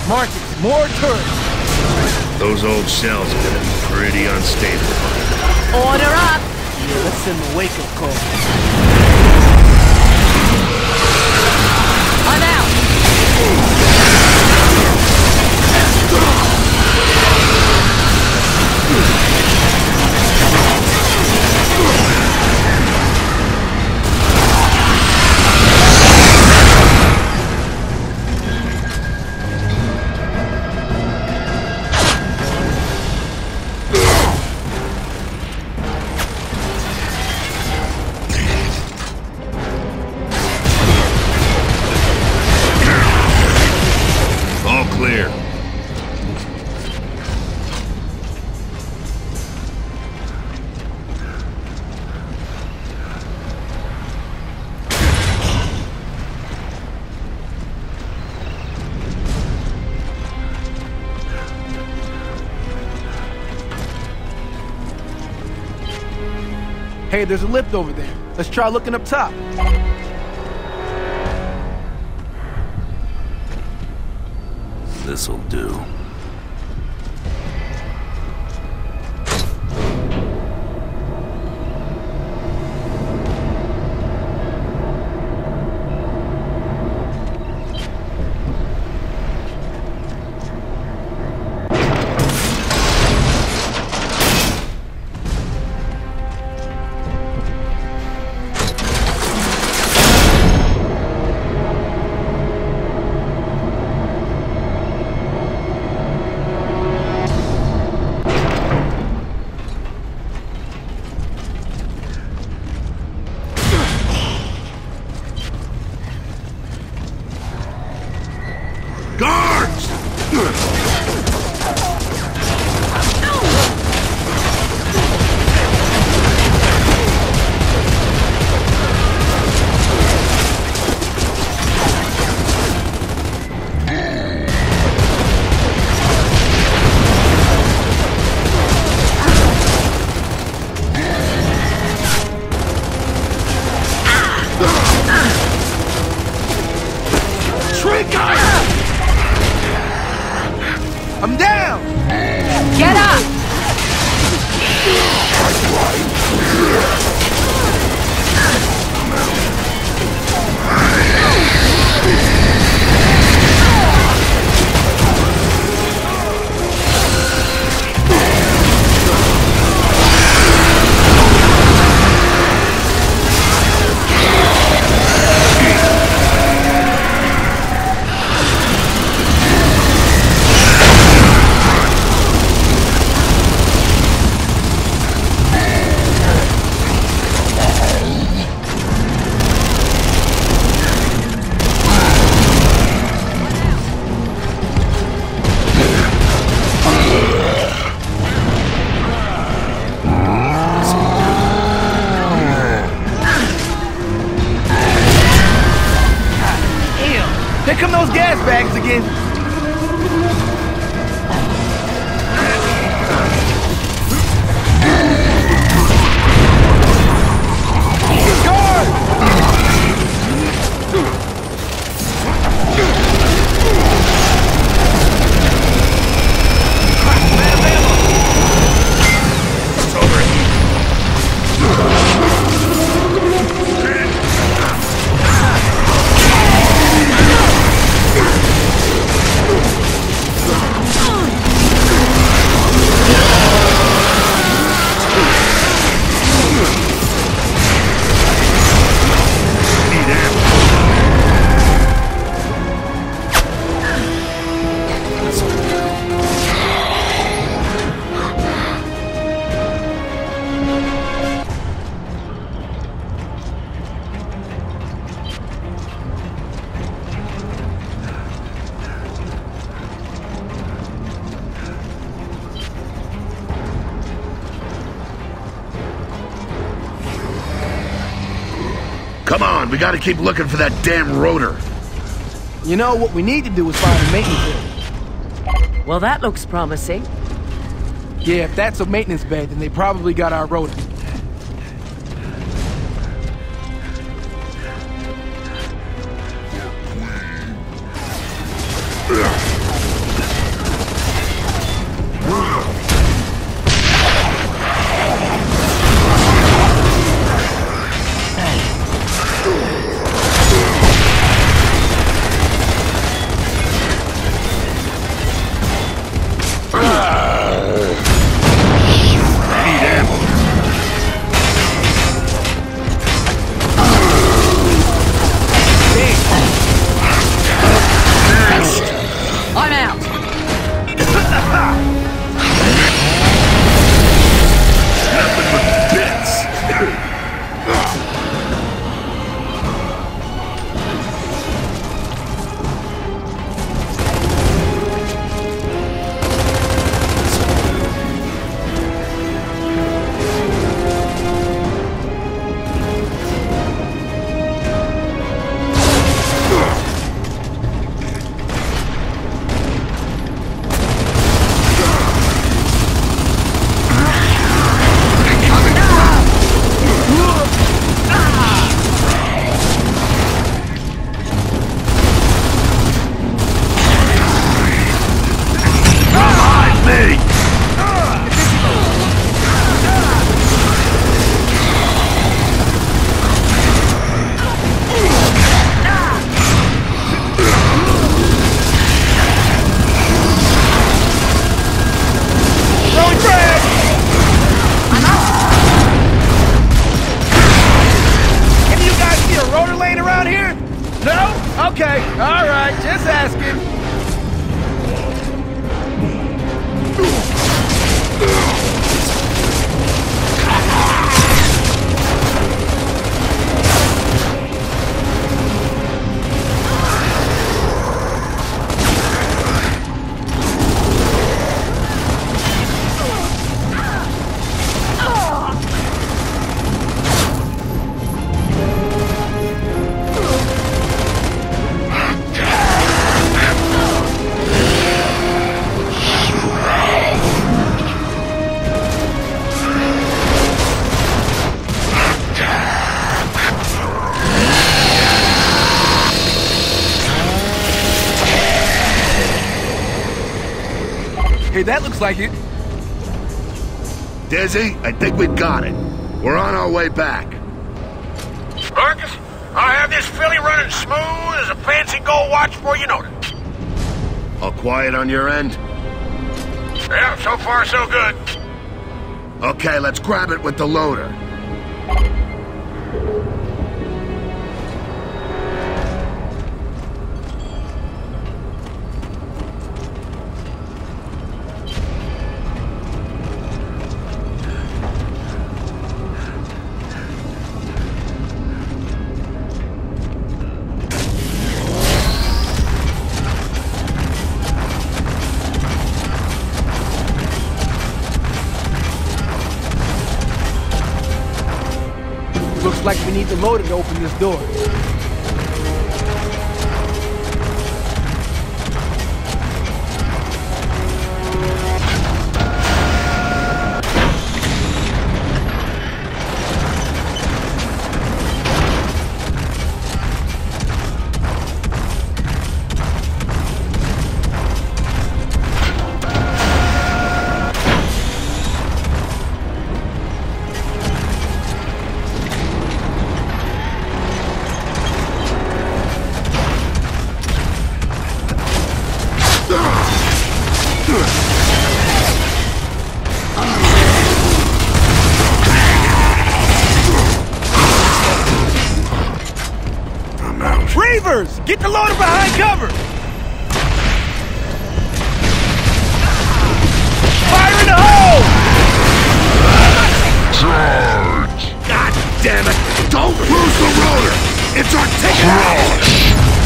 Martin, more turrets. Those old shells are gonna be pretty unstable. Order up! Yeah, let's send the wake-up call. I'm out! Clear. Hey, there's a lift over there. Let's try looking up top. This'll do. Guards! I'm down! Get up! Here come those gas bags again. Come on, we gotta keep looking for that damn rotor. You know, what we need to do is find a maintenance area. Well, that looks promising. Yeah, if that's a maintenance bed, then they probably got our rotor. right, just asking. Hey, that looks like it. Dizzy, I think we've got it. We're on our way back. Marcus, I'll have this filly running smooth as a fancy gold watch before you know it. All quiet on your end? Yeah, so far so good. Okay, let's grab it with the loader. Looks like we need the loader to open this door. Reavers! Get the loader behind cover! Fire in the hole! Charge! God damn it! Don't lose the rotor! It's our ticket out!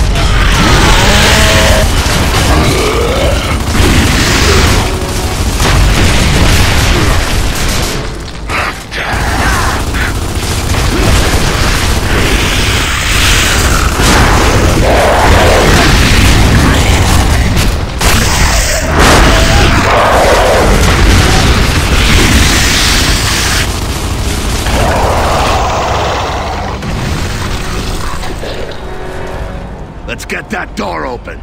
Let's get that door open.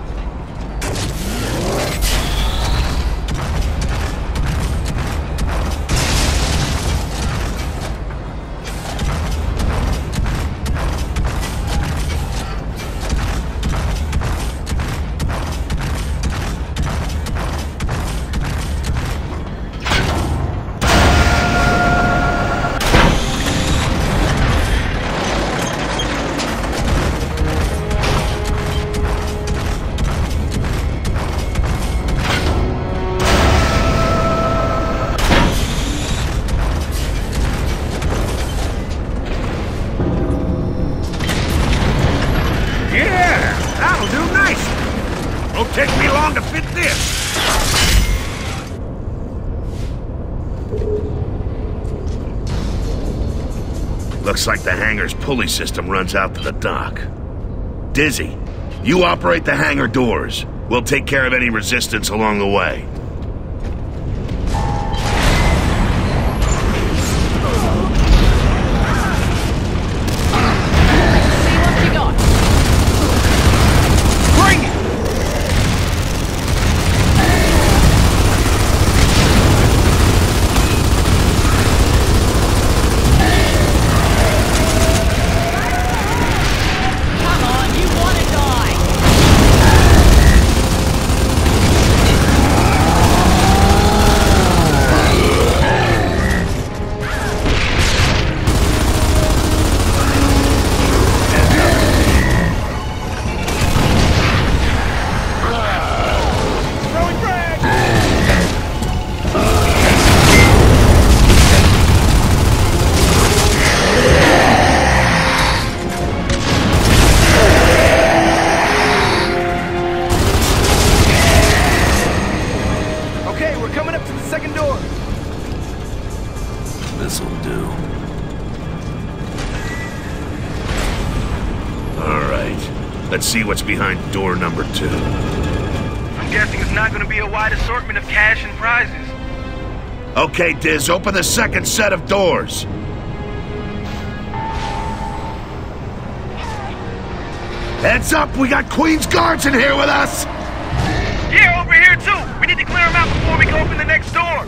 Won't take me long to fit this. Looks like the hangar's pulley system runs out to the dock. Dizzy, you operate the hangar doors. We'll take care of any resistance along the way. Let's see what's behind door number 2. I'm guessing it's not gonna be a wide assortment of cash and prizes. Okay, Diz, open the second set of doors. Heads up, we got Queen's Guards in here with us! Yeah, over here too! We need to clear them out before we go open the next door!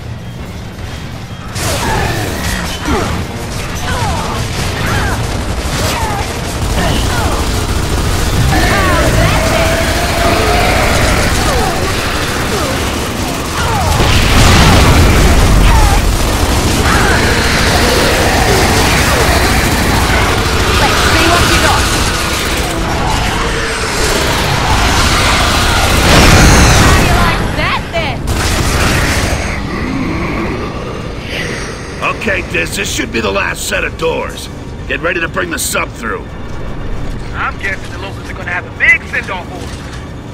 Okay, Diz, this should be the last set of doors. Get ready to bring the sub through. I'm guessing the locals are gonna have a big send-off for us.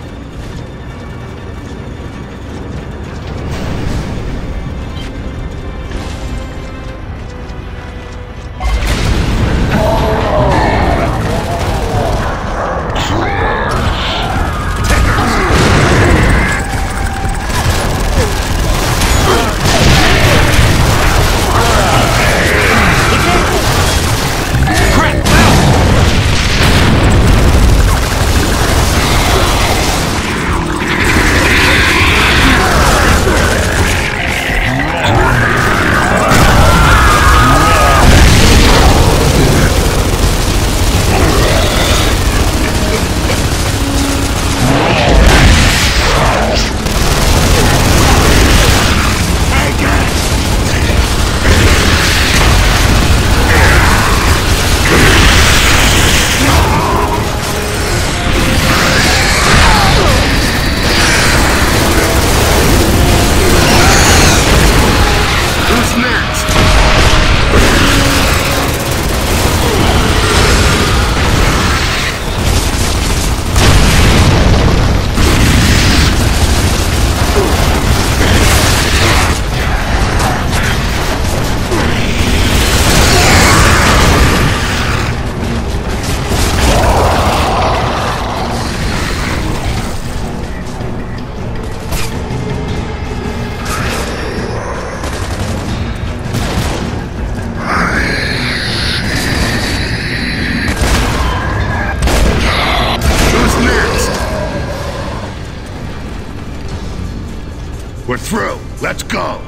We're through. Let's go.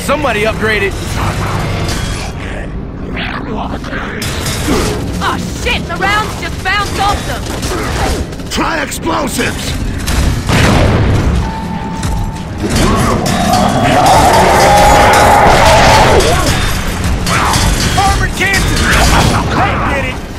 somebody upgraded. Oh shit, the rounds just bounced off them! Try explosives! Armored cancer! I did it!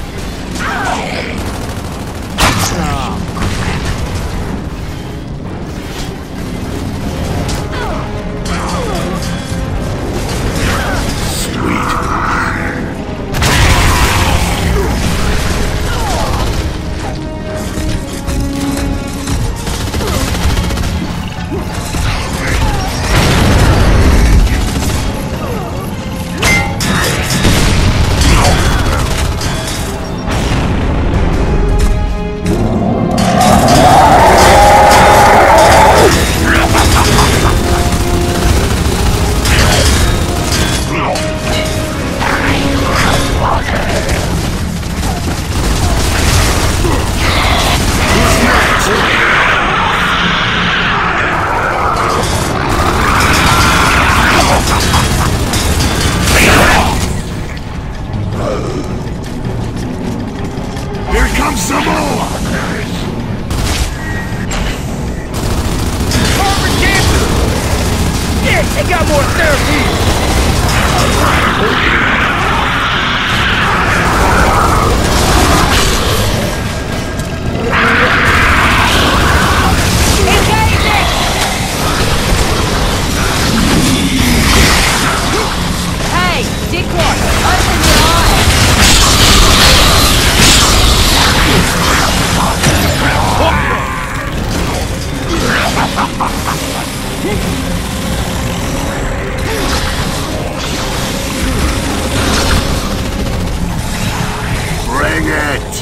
They got more therapy! Hey, dickwad, open your eyes! Bring it!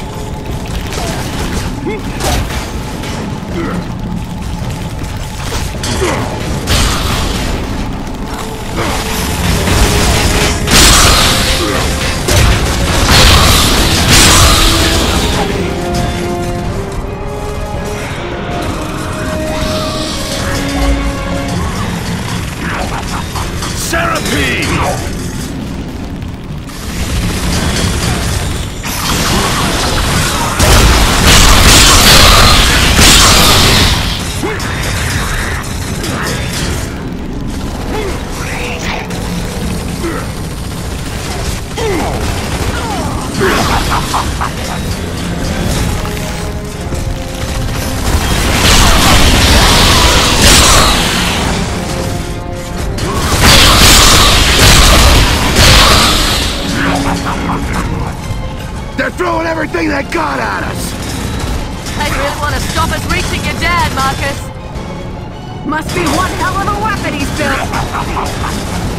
They're throwing everything they got at us! They really want to stop us reaching your dad, Marcus. Must be one hell of a weapon he's built.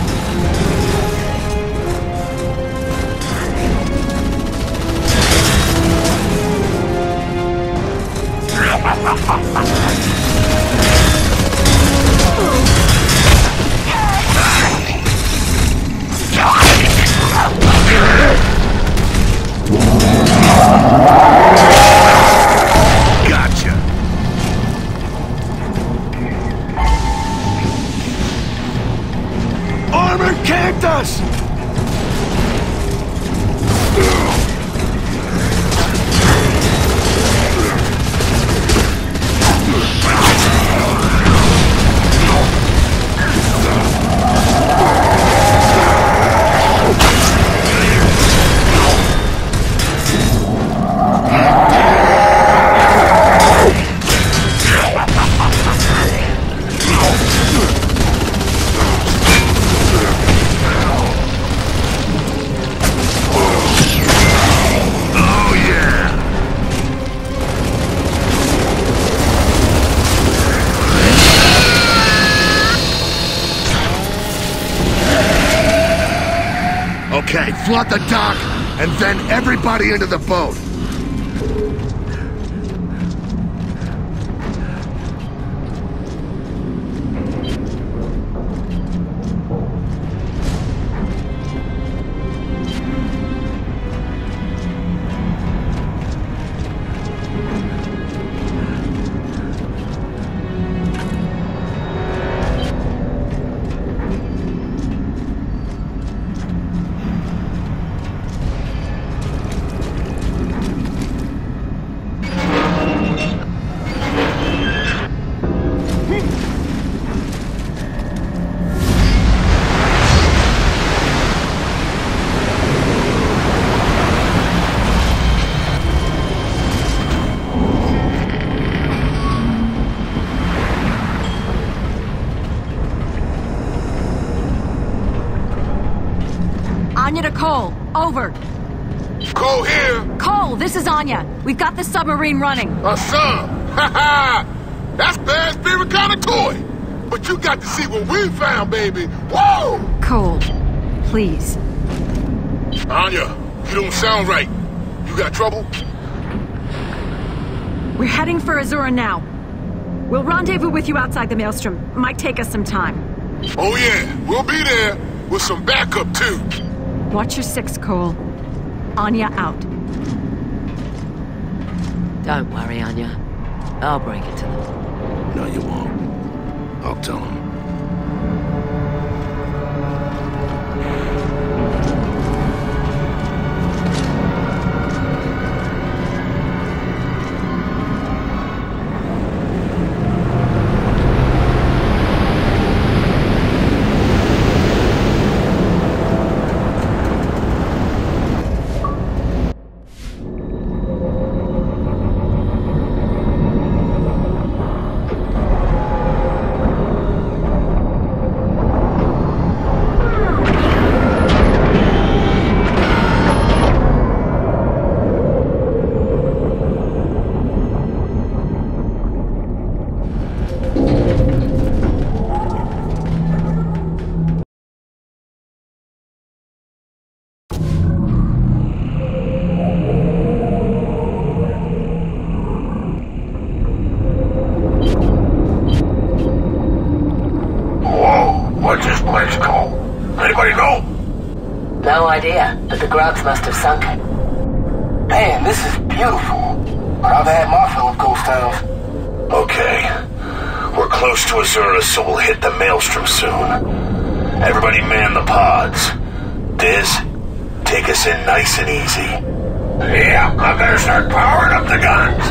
Gotcha! Armored cactus! Okay, flood the dock, and then everybody into the boat. Cole, over. Cole here. Cole, this is Anya. We've got the submarine running. A sub. Ha ha. That's bad spirit kind of toy. But you got to see what we found, baby. Whoa! Cole, please. Anya, you don't sound right. You got trouble? We're heading for Azura now. We'll rendezvous with you outside the Maelstrom. Might take us some time. Oh yeah, we'll be there with some backup too. Watch your six, Cole. Anya out. Don't worry, Anya. I'll break it to them. No, you won't. I'll tell him. What's this place called? Anybody know? No idea, but the grubs must have sunk it. Man, this is beautiful. But I've had my fill of ghost towns. Okay. We're close to Azura, so we'll hit the Maelstrom soon. Everybody man the pods. Diz, take us in nice and easy. Yeah, I better start powering up the guns.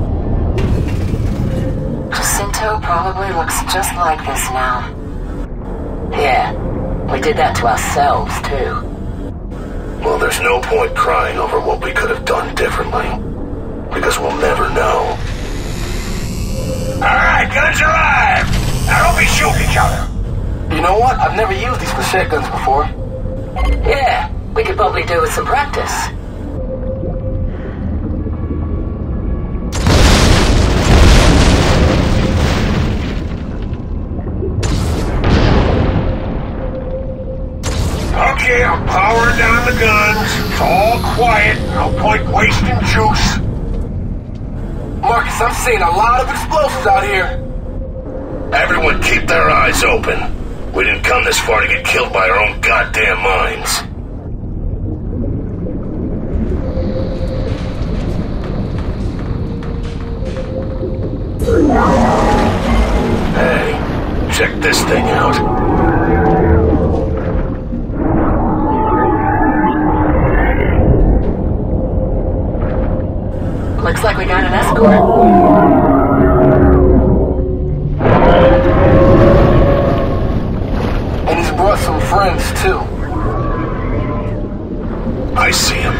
Jacinto probably looks just like this now. Yeah, we did that to ourselves, too. Well, there's no point crying over what we could have done differently. Because we'll never know. Alright, guns are live! Now don't be shooting each other. You know what? I've never used these machete guns before. Yeah, we could probably do with some practice. Okay, I'm powering down the guns. It's all quiet. No point wasting juice. Marcus, I'm seeing a lot of explosives out here. Everyone keep their eyes open. We didn't come this far to get killed by our own goddamn minds. Hey, check this thing out. Looks like we got an escort. And he's brought some friends, too. I see him.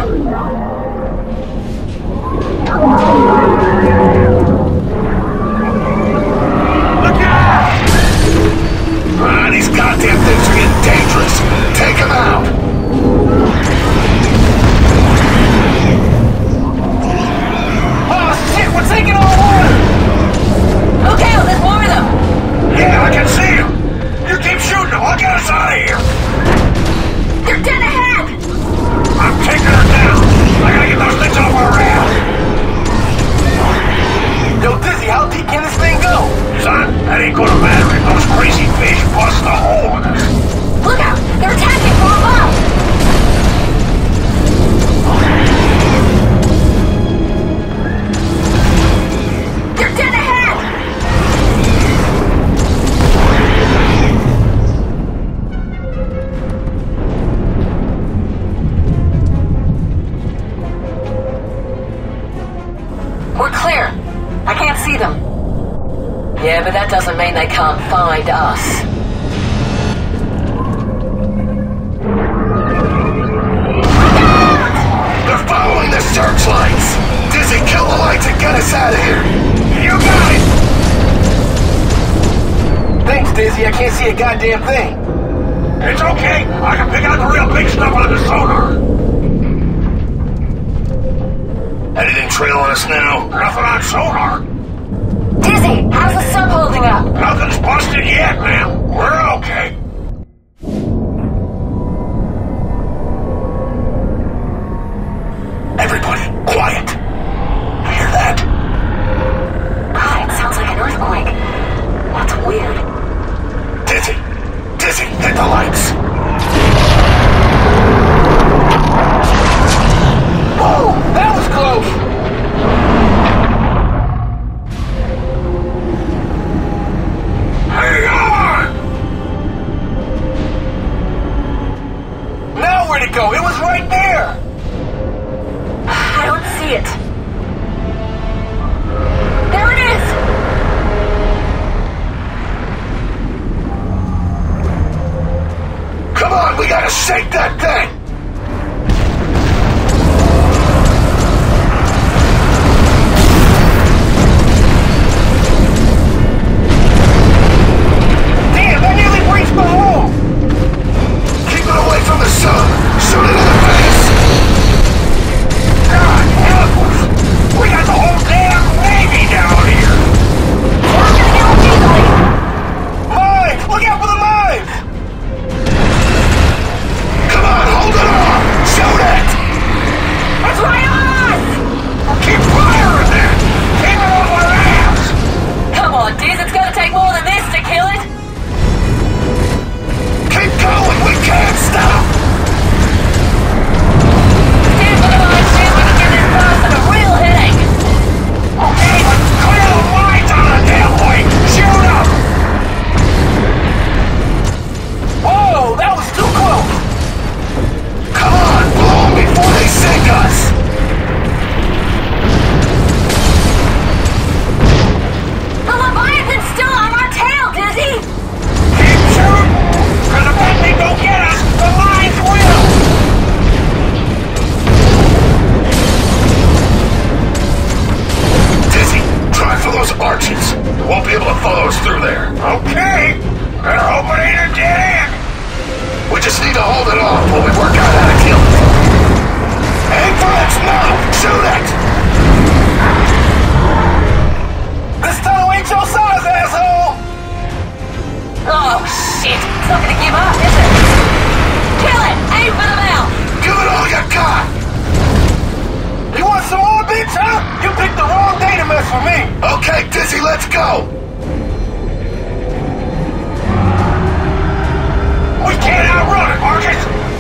Look out! These goddamn things are getting dangerous. Take them out! We're taking on water! Okay, let's warn them! Yeah, I can see him! You keep shooting them, I'll get us out of here! They're dead ahead! I'm taking her down! I gotta get those things off our raft! Yo, Dizzy, how deep can this thing go? Son, that ain't gonna matter if those crazy fish bust a hole in us! Look out! They're attacking from above! Yeah, but that doesn't mean they can't find us. They're following the searchlights! Dizzy, kill the lights and get us out of here! You got it! Thanks, Dizzy. I can't see a goddamn thing. It's okay. I can pick out the real big stuff on the sonar. Anything trailing us now? Nothing on sonar. Dizzy, how's the sub holding up? Nothing's busted yet, ma'am. We're okay. Everybody, quiet. You hear that? God, it sounds like an earthquake. That's weird. Dizzy, hit the lights. Whoa, that was close. Hang on! Now where'd it go? It was right there. I don't see it. There it is! Come on, we gotta shake that thing! Damn, that nearly breached my wall. Keep it away from the sun! Shoot it in the face! God help us! We got the whole damn Navy down here! We're gonna get them easily! Mines! Look out for the mines! Come on, hold it off! Shoot it! It's right on us! Keep firing then! Keep it off our ass! Come on, Diz, it's gonna take more than this to kill it! Keep going! We can't stop! Stand for the mines, Diz, we can get this bastard a real headache! Okay, but clear the lines on the damn way! Shoot up! Whoa, that was too close. Come on, blow them before they sink us! The Leviathan's still on our tail, Dizzy! Keep shooting! Cause if that thing don't get us, the lines will! Dizzy, try for those arches. We won't be able to follow us through there. Okay! Better hope it ain't a dead end! We just need to hold it off while we work out how to kill it. Aim for its mouth! Shoot it! This tunnel ain't your size, asshole. Oh, shit! It's not gonna give up, is it? Kill it! Aim for the mouth! Give it all you got! You want some more, bitch, huh? You picked the wrong day to mess with me. Okay, Dizzy, let's go! We can't outrun it, Marcus!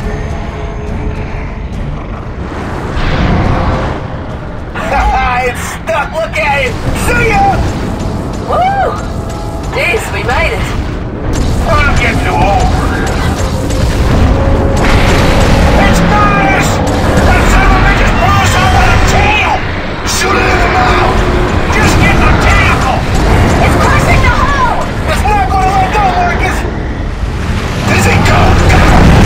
Haha, it's stuck. Look at it. See ya. Woo! Diz, we made it. I'll get you over it. It's got us! That son of a bitch is blew us up on the tail! Shoot it in the mouth! Just get the tackle! It's crushing the hull! It's not gonna let go, Marcus. Dizzy, go! Go!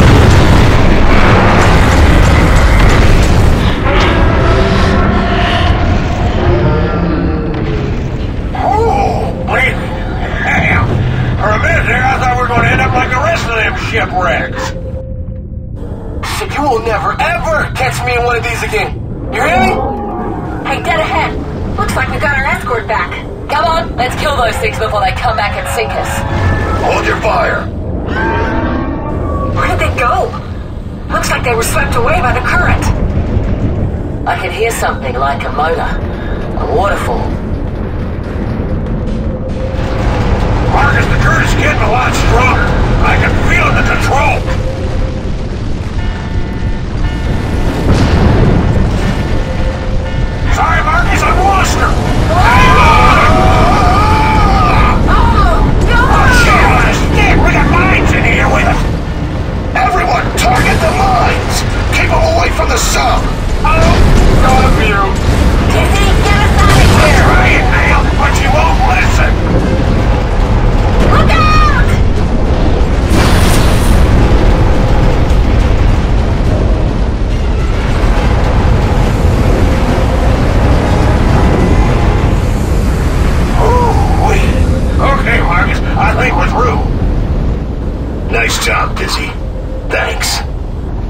Wait! Damn! For a minute there, I thought we were going to end up like the rest of them shipwrecks. Shit, you will never, ever catch me in one of these again. You hear me? Hey, dead ahead. Looks like we got our escort back. Come on, let's kill those things before they come back and sink us. Hold your fire. Where did they go? Looks like they were swept away by the current. I can hear something like a motor. A waterfall. Marcus, the current's getting a lot stronger. I can feel the control. Sorry, Marcus, I've lost her. Shit on a stick! We got mines in here with us! Everyone, target the mines! Keep them away from the sub! Love you! Dizzy, get us out of I'm here! trying now, but you won't listen! Look out! Okay, Marcus, I think we're through. Nice job, Dizzy. Thanks.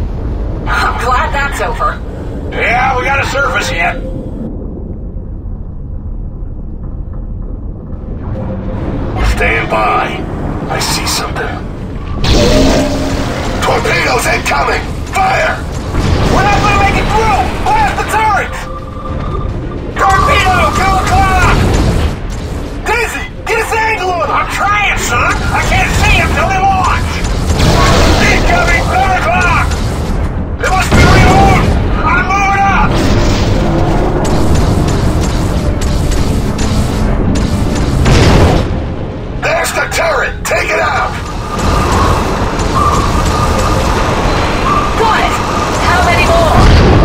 flight's over. Yeah, we gotta surface yet. Stand by. I see something. Torpedoes incoming! Fire! We're not gonna make it through! Blast the turrets! Torpedo! Go o'clock! Dizzy, get us angle on them! I'm trying, son! I can't see him till they launch! Incoming! 4 o'clock! It must be reload! I'm moving up! There's the turret! Take it out! Got it! How many more?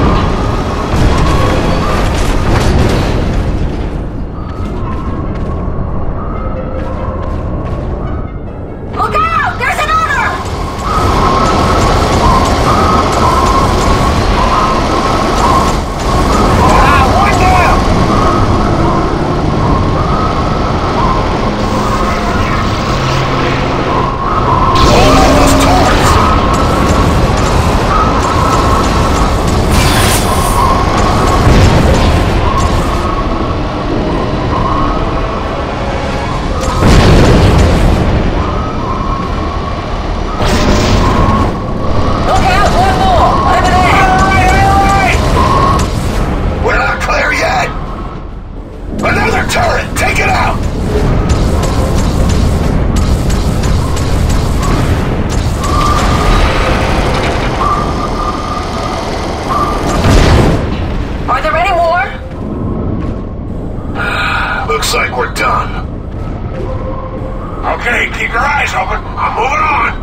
Look out! There's another! One down! Hold on those turrets! Look out! One more! Over there! We're not clear yet! Another turret! Take it out! Are there any more? Looks like we're done. Okay, keep your eyes open. I'm moving on.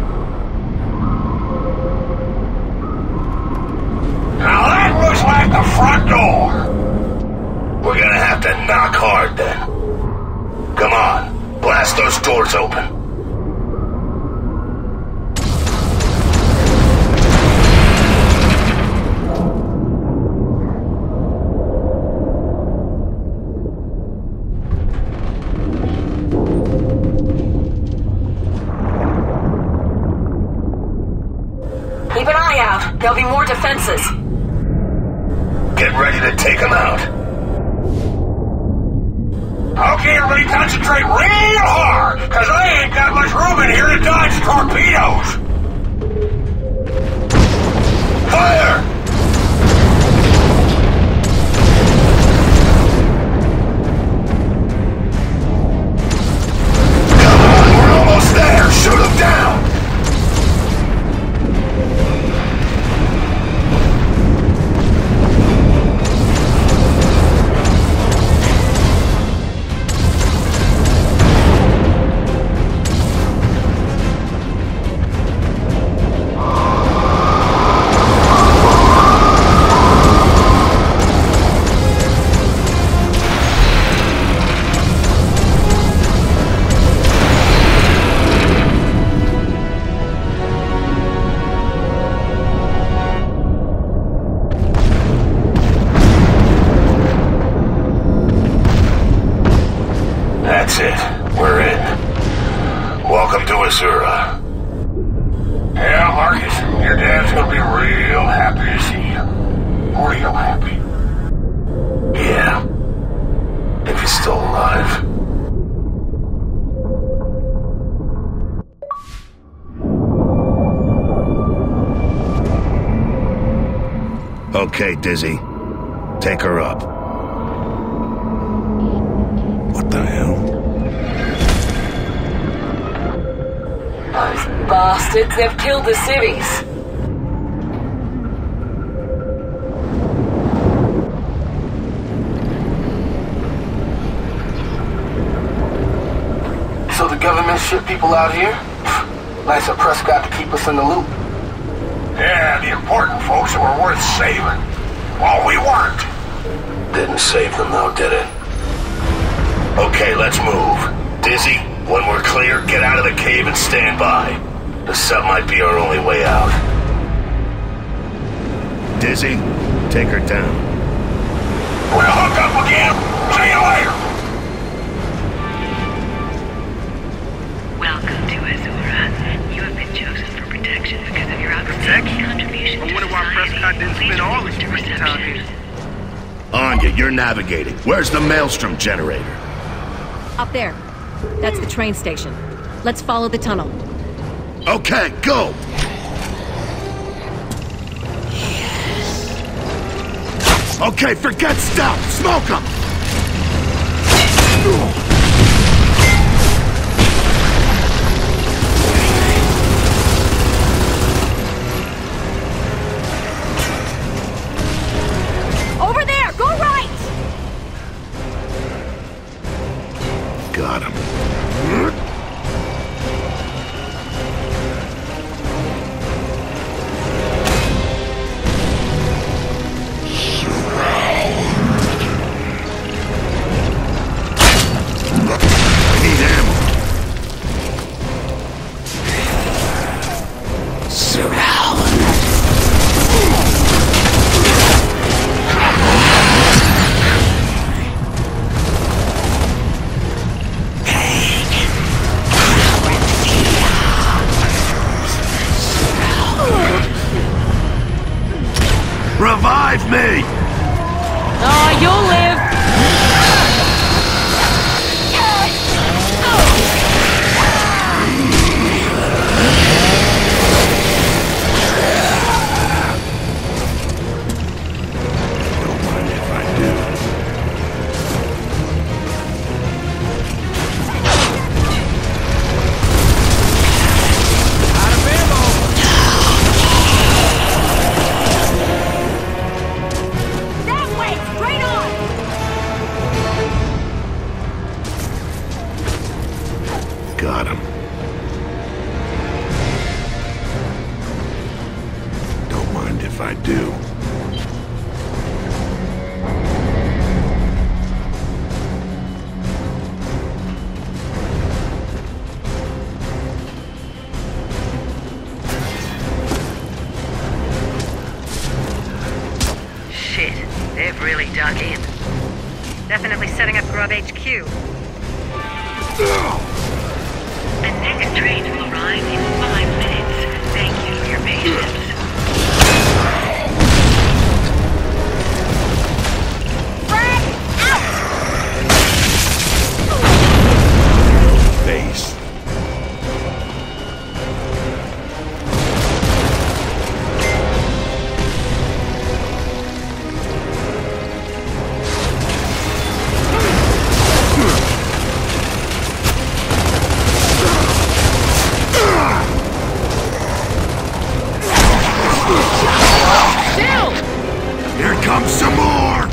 Now that looks like the front door. We're gonna have to knock hard then. Come on, blast those doors open. Keep an eye out. There'll be more defenses. Get ready to take them out. Okay, everybody concentrate real hard, because I ain't got much room in here to dodge torpedoes. Fire! Come on, we're almost there! Shoot them down! That's it. We're in. Welcome to Azura. Yeah, Marcus, your dad's gonna be real happy to see you. Real happy. Yeah. If he's still alive. Okay, Dizzy. Take her up. What the hell? Those bastards, they've killed the cities. So the government ship people out here? Nice of Prescott to keep us in the loop. Yeah, the important folks that were worth saving. Well, we weren't. Didn't save them though, did it? Okay, let's move. Dizzy, when we're clear, get out of the cave and stand by. The sub might be our only way out. Dizzy, take her down. We'll hook up again. See you later. Welcome to Azura. You have been chosen for protection because of your outstanding contribution. I wonder why Prescott didn't spend all his free time here. Anya, you're navigating. Where's the Maelstrom generator? Up there. That's the train station. Let's follow the tunnel. Okay, go! Okay, forget stealth! Smoke 'em! Over there! Go right! Got him. Revive me! Oh, you'll live! Don't mind if I do. Got him. Don't mind if I do. Shit, they've really dug in. Definitely setting up Grub HQ. The next train will arrive in 5 minutes. Thank you for your patience. Frag out! Base. Here comes some more!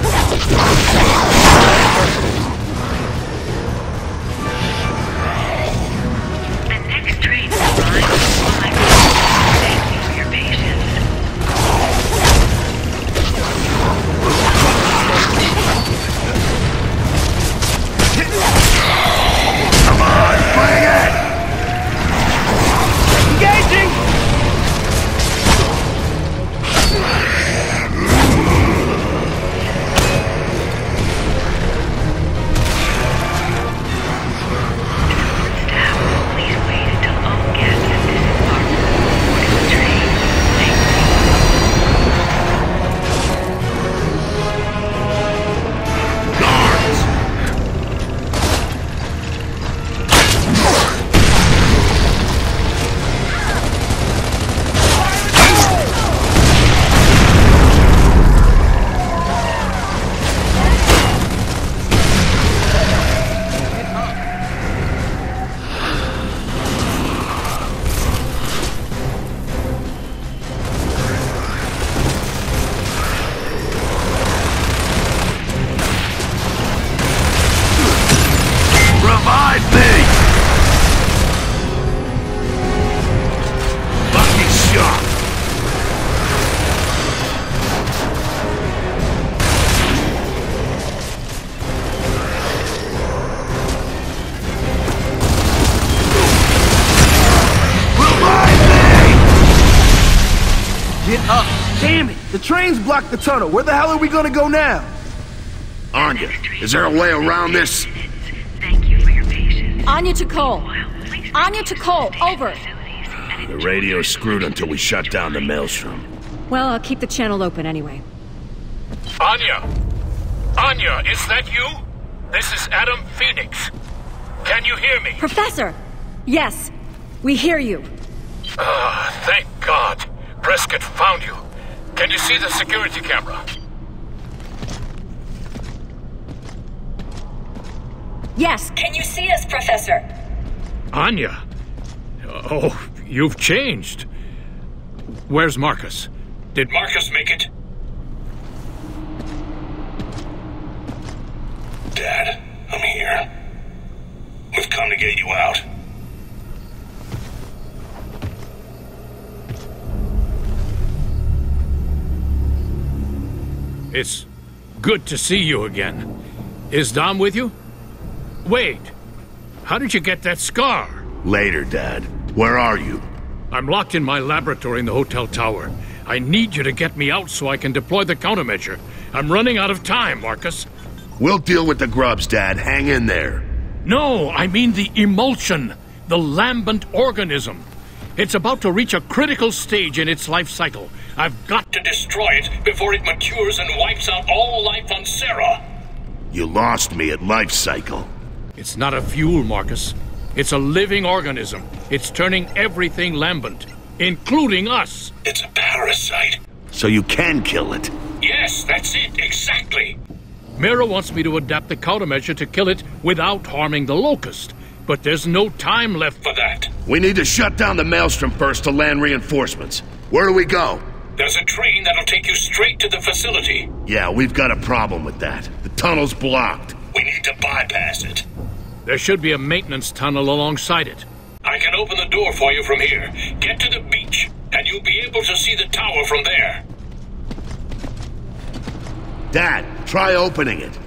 The next train will arrive in 5 minutes. Thank you for your patience. Come on, bring it! Engaging! Staff, please wait until all guests have disembarked and boarded the train. Thank Guards! Revive me! Lucky shot! Revive me! Get up! Damn it! The train's blocked the tunnel. Where the hell are we gonna go now? Anya, is there a way around this? Thank you for your patience. Anya to Cole. Anya to Cole, over. The radio's screwed until we shut down the maelstrom. Well, I'll keep the channel open anyway. Anya! Anya, is that you? This is Adam Phoenix. Can you hear me? Professor! Yes, we hear you. Thank God. Prescott found you. Can you see the security camera? Yes. Can you see us, Professor? Anya? Oh, you've changed. Where's Marcus? Did Marcus make it? Dad, I'm here. We've come to get you out. It's good to see you again. Is Dom with you? Wait, how did you get that scar? Later, Dad. Where are you? I'm locked in my laboratory in the hotel tower. I need you to get me out so I can deploy the countermeasure. I'm running out of time, Marcus. We'll deal with the grubs, Dad. Hang in there. No, I mean the emulsion, the lambent organism. It's about to reach a critical stage in its life cycle. I've got to destroy it before it matures and wipes out all life on Sarah. You lost me at life cycle. It's not a fuel, Marcus. It's a living organism. It's turning everything lambent, including us. It's a parasite. So you can kill it. Yes, that's it, exactly. Mira wants me to adapt the countermeasure to kill it without harming the locust. But there's no time left for that. We need to shut down the maelstrom first to land reinforcements. Where do we go? There's a train that'll take you straight to the facility. Yeah, we've got a problem with that. The tunnel's blocked. We need to bypass it. There should be a maintenance tunnel alongside it. I can open the door for you from here. Get to the beach, and you'll be able to see the tower from there. Dad, try opening it.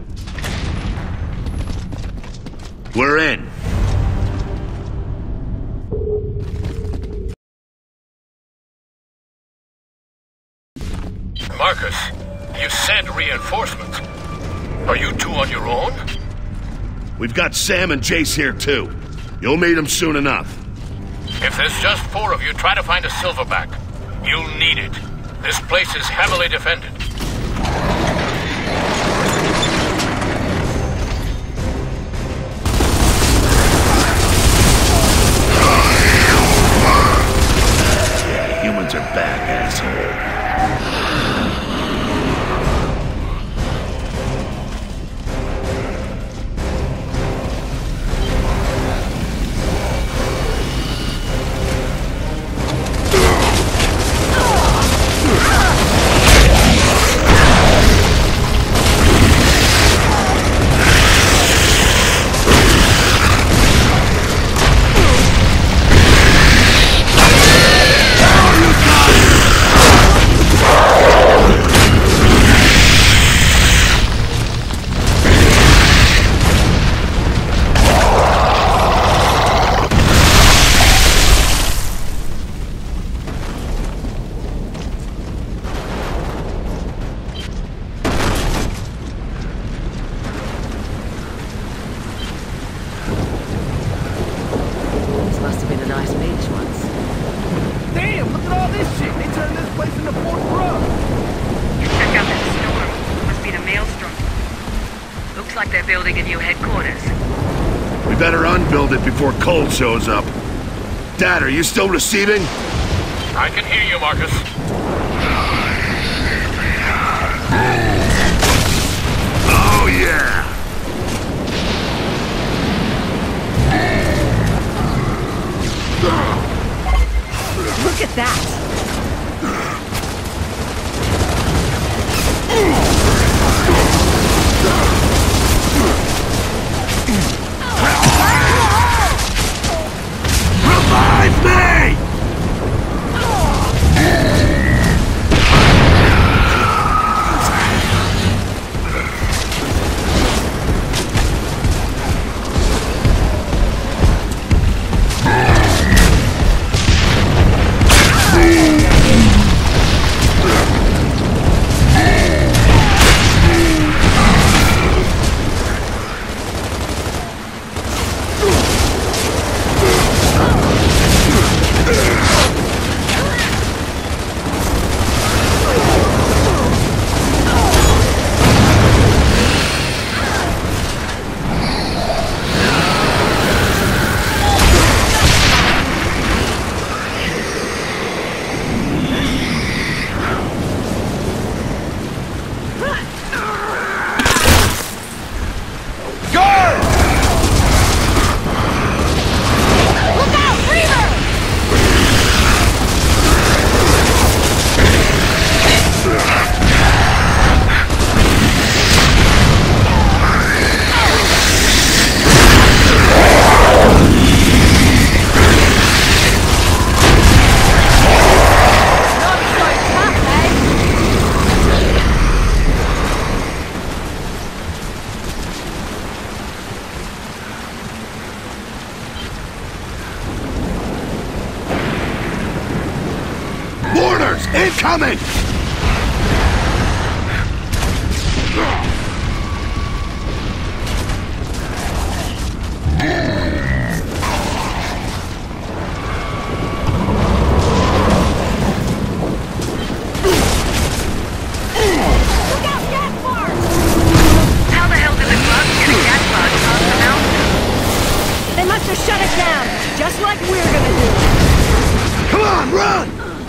We're in. Marcus, you said reinforcements. Are you two on your own? We've got Sam and Jace here too. You'll meet them soon enough. If there's just 4 of you, try to find a silverback. You'll need it. This place is heavily defended. Yeah, humans are back, asshole. Before Cole shows up. Dad, are you still receiving? I can hear you, Marcus. Oh, yeah! Look at that! Revive me! coming! How the hell did the club get a gas barge past the mountain? They must have shut it down, just like we're gonna do. Come on, run!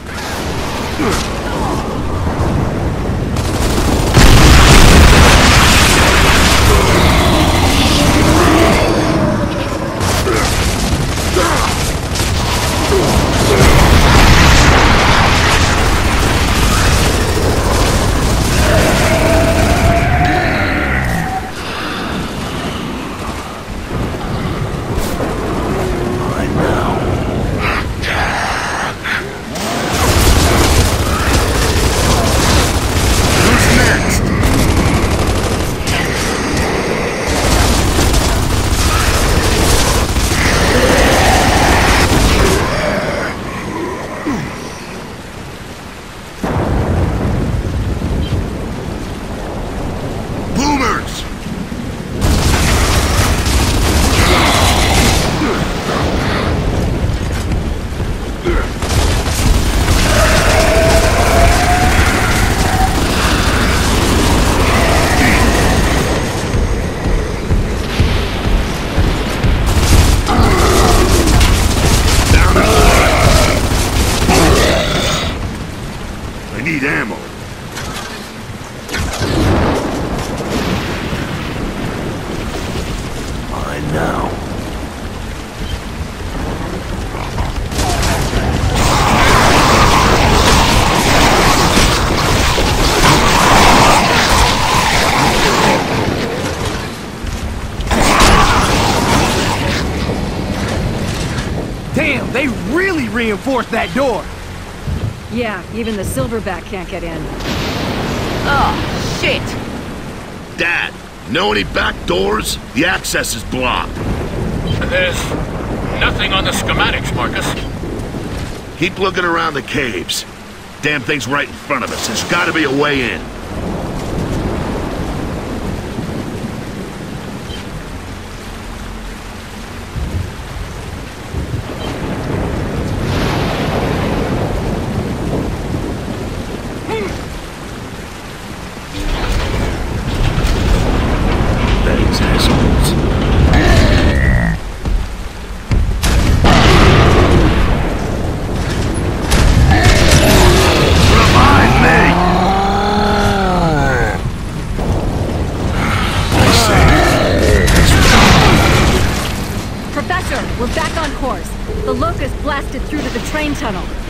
Need ammo. Mine now. Damn, they really reinforced that door. Yeah, even the silverback can't get in. Oh, shit! Dad, know any back doors? The access is blocked. There's nothing on the schematics, Marcus. Keep looking around the caves. Damn thing's right in front of us. There's gotta be a way in. Professor, we're back on course. The Locust blasted through to the train tunnel.